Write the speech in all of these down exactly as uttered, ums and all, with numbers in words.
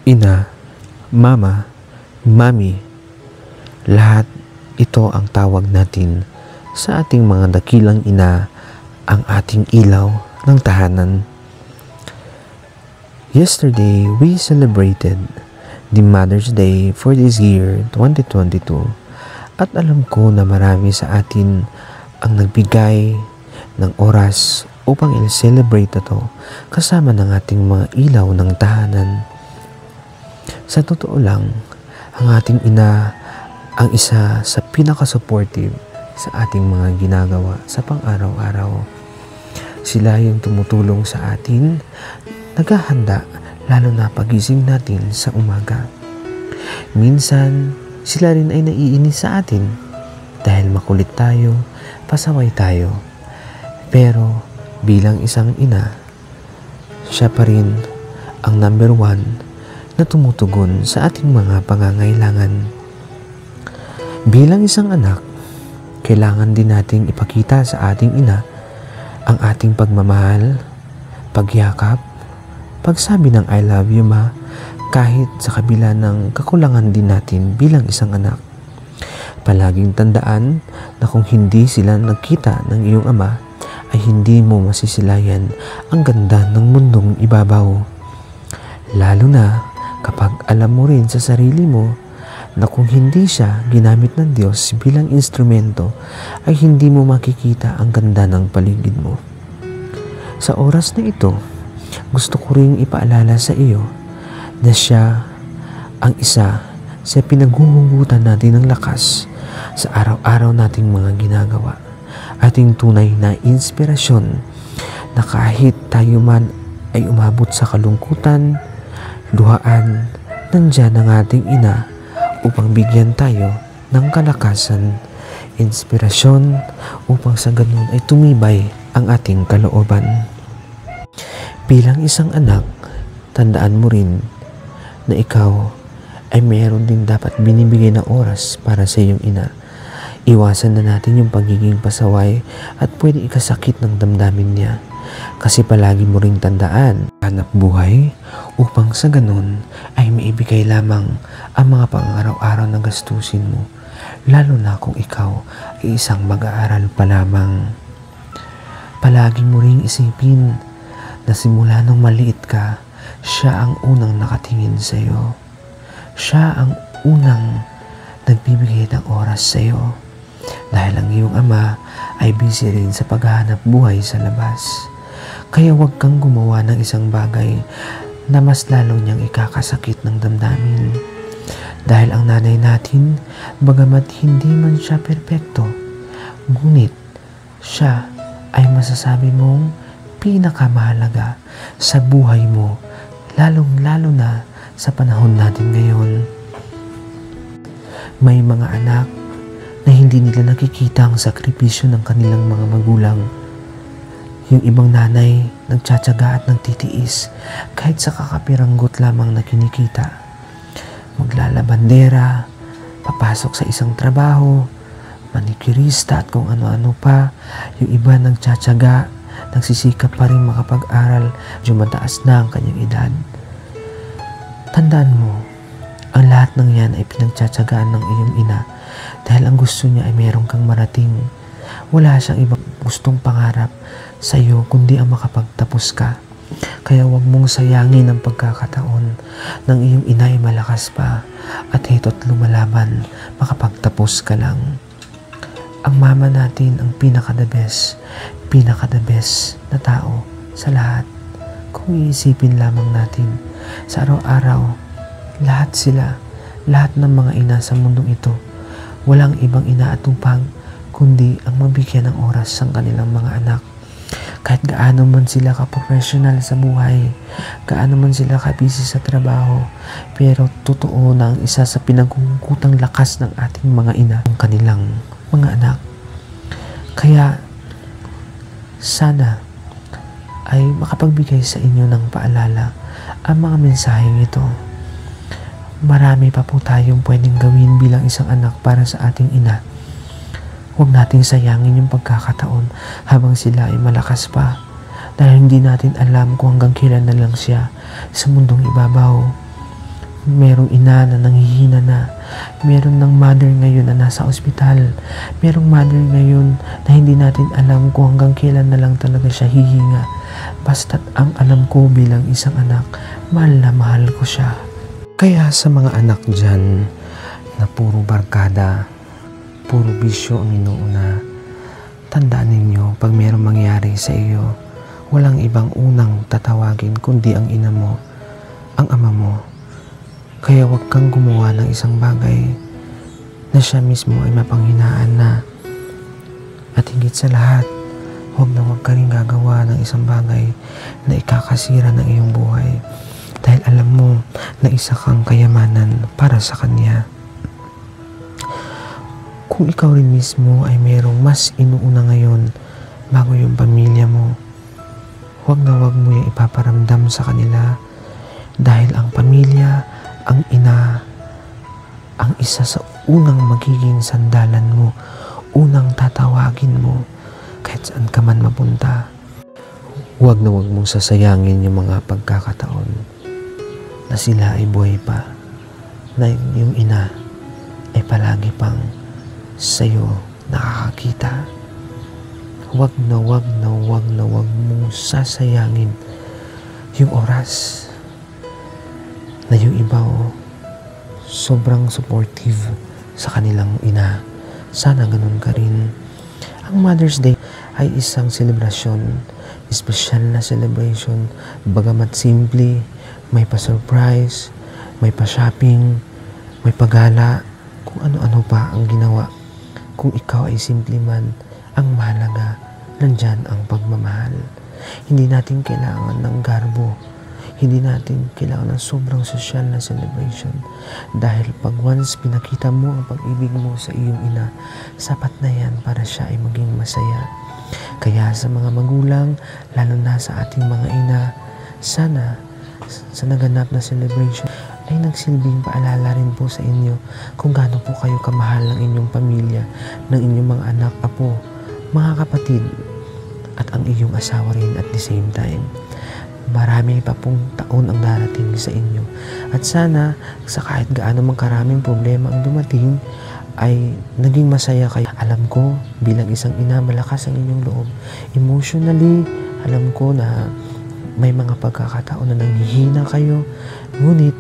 ina, mama, mami, lahat ito ang tawag natin sa ating mga dakilang ina, ang ating ilaw ng tahanan. Yesterday, we celebrated the Mother's Day for this year, twenty twenty-two. At alam ko na marami sa atin ang nagbigay ng oras upang i-celebrate ito kasama ng ating mga ilaw ng tahanan. Sa totoo lang, ang ating ina ang isa sa pinaka-supportive sa ating mga ginagawa sa pang-araw-araw. Sila yung tumutulong sa atin, naghahanda lalo na pagising natin sa umaga. Minsan, sila rin ay naiinis sa atin dahil makulit tayo, pasaway tayo. Pero bilang isang ina, siya pa rin ang number one na tumutugon sa ating mga pangangailangan. Bilang isang anak, kailangan din nating ipakita sa ating ina ang ating pagmamahal, pagyakap, pagsabi ng I love you ma, kahit sa kabila ng kakulangan din natin bilang isang anak. Palaging tandaan na kung hindi sila nagkita ng iyong ama, ay hindi mo masisilayan ang ganda ng mundong ibabaw. Lalo na kapag alam mo rin sa sarili mo na kung hindi siya ginamit ng Diyos bilang instrumento, ay hindi mo makikita ang ganda ng paligid mo. Sa oras na ito, gusto ko ring ipaalala sa iyo na siya ang isa sa pinaghuhugutan natin ng lakas sa araw-araw nating mga ginagawa. Ating tunay na inspirasyon na kahit tayo man ay umabot sa kalungkutan, luhaan, nandyan ang ating ina upang bigyan tayo ng kalakasan, inspirasyon upang sa ganun ay tumibay ang ating kalooban. Bilang isang anak, tandaan mo rin na ikaw ay mayroon din dapat binibigay na oras para sa iyong ina. Iwasan na natin yung pagiging pasaway at pwede ikasakit ng damdamin niya. Kasi palagi mo ring tandaan, hanap buhay upang sa ganun ay maibigay lamang ang mga pang-araw-araw na gastusin mo, lalo na kung ikaw ay isang mag-aaral pa lamang. Palagi mo ring isipin na simula nung maliit ka, siya ang unang nakatingin sa iyo. Siya ang unang nagbibigay ng oras sa iyo. Dahil ang iyong ama ay busy rin sa paghahanap buhay sa labas. Kaya huwag kang gumawa ng isang bagay na mas lalo niyang ikakasakit ng damdamin. Dahil ang nanay natin, bagamat hindi man siya perpekto, ngunit siya ay masasabi mong pinakamahalaga sa buhay mo, lalong-lalo na sa panahon natin ngayon. May mga anak na hindi nila nakikita ang sakripisyo ng kanilang mga magulang. Yung ibang nanay nagtsatsaga at nagtitiis kahit sa kakapiranggot lamang na kinikita. Maglalabandera, papasok sa isang trabaho, manikirista at kung ano-ano pa. Yung iba nagtsatsaga, nagsisikap pa rin makapag-aral, dumataas na ang kanyang edad. Tandaan mo, ang lahat ng yan ay pinagtsatsagaan ng iyong ina dahil ang gusto niya ay meron kang marating. Wala siyang ibang gustong pangarap sa iyo kundi ang makapagtapos ka. Kaya huwag mong sayangin ang pagkakataon ng iyong ina ay malakas pa at hito't lumalaban, makapagtapos ka lang. Ang mama natin ang pinaka-the best, pinaka-the best na tao sa lahat. Kung iisipin lamang natin sa araw-araw, lahat sila, lahat ng mga ina sa mundong ito, walang ibang inaatupag kundi ang mabigyan ng oras ang kanilang mga anak. Kahit gaano man sila ka-professional sa buhay, gaano man sila ka-busy sa trabaho, pero totoo na ang isa sa pinaghuhugutang lakas ng ating mga ina, ang kanilang mga anak. Kaya sana ay makapagbigay sa inyo ng paalala ang mga mensaheng ito. Marami pa po tayong pwedeng gawin bilang isang anak para sa ating ina. Huwag nating sayangin yung pagkakataon habang sila ay malakas pa dahil hindi natin alam kung hanggang kailan na lang siya sa mundong ibabaw. Merong ina na nanghihina na. Meron ng mother ngayon na nasa ospital. Merong mother ngayon na hindi natin alam kung hanggang kailan na lang talaga siya hihinga. Basta't ang alam ko bilang isang anak, mahal na mahal ko siya. Kaya sa mga anak dyan na puro barkada, puro bisyo ang inuuna, tandaan ninyo pag merong mangyari sa iyo, walang ibang unang tatawagin kundi ang ina mo, ang ama mo. Kaya huwag kang gumawa ng isang bagay na siya mismo ay mapanghinaan na. At higit sa lahat, huwag na huwag ka rin gagawa ng isang bagay na ikakasira ng iyong buhay. Dahil alam mo na isa kang kayamanan para sa kanya. Kung ikaw rin mismo ay mayroong mas inuuna ngayon bago yung pamilya mo, huwag na huwag mo yung ipaparamdam sa kanila. Dahil ang pamilya, ang ina, ang isa sa unang magiging sandalan mo, unang tatawagin mo kahit saan ka man mapunta. Huwag na huwag mong sasayangin yung mga pagkakataon na sila ay buhay pa, na yung ina ay palagi pang sa'yo nakakakita. Huwag na huwag na huwag na huwag mong sasayangin yung oras na yung iba oh, sobrang supportive sa kanilang ina. Sana ganun ka rin. Ang Mother's Day ay isang selebrasyon, espesyal na celebration. Bagamat simple, may pa-surprise, may pa-shopping, may pagala, kung ano-ano pa ang ginawa. Kung ikaw ay simple man, ang mahalaga, nandyan ang pagmamahal. Hindi natin kailangan ng garbo. Hindi natin kailangan ng sobrang social na celebration. Dahil pag once pinakita mo ang pag-ibig mo sa iyong ina, sapat na yan para siya ay maging masaya. Kaya sa mga magulang, lalo na sa ating mga ina, sana sa naganap na celebration ay nagsilbing paalala rin po sa inyo kung gaano po kayo kamahal ng inyong pamilya, ng inyong mga anak, apo, mga kapatid, at ang iyong asawa rin at the same time. Marami pa pong taon ang darating sa inyo. At sana, sa kahit gaano mang karaming problema ang dumating, ay naging masaya kayo. Alam ko, bilang isang ina, malakas ang inyong loob. Emotionally, alam ko na may mga pagkakataon na nanghihina kayo. Ngunit,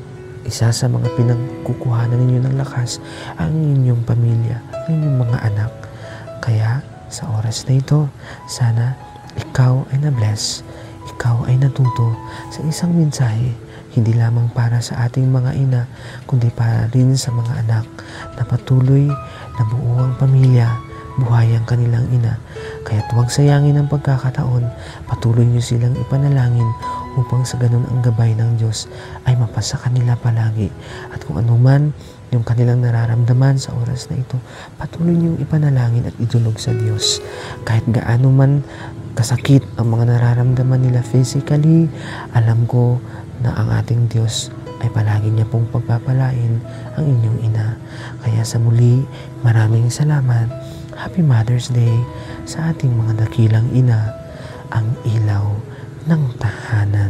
isa sa mga pinagkukuhanan ninyo ng lakas, ang inyong pamilya, ang inyong mga anak. Kaya, sa oras na ito, sana ikaw ay na-bless. Ikaw ay natuto sa isang mensahe, hindi lamang para sa ating mga ina, kundi para rin sa mga anak na patuloy na buo ang pamilya, buhay ang kanilang ina. Kaya't huwag sayangin ang pagkakataon, patuloy nyo silang ipanalangin upang sa ganun ang gabay ng Diyos ay mapasa kanila palagi. At kung anuman yung kanilang nararamdaman sa oras na ito, patuloy nyo ipanalangin at idulog sa Diyos. Kahit gaano man kasakit ang mga nararamdaman nila physically, alam ko na ang ating Diyos ay palagi niya pong pagpapalain ang inyong ina. Kaya sa muli, maraming salamat. Happy Mother's Day sa ating mga dakilang ina, ang ilaw ng tahanan.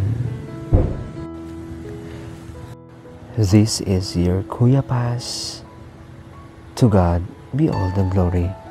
This is your Kuya Paz. To God be all the glory.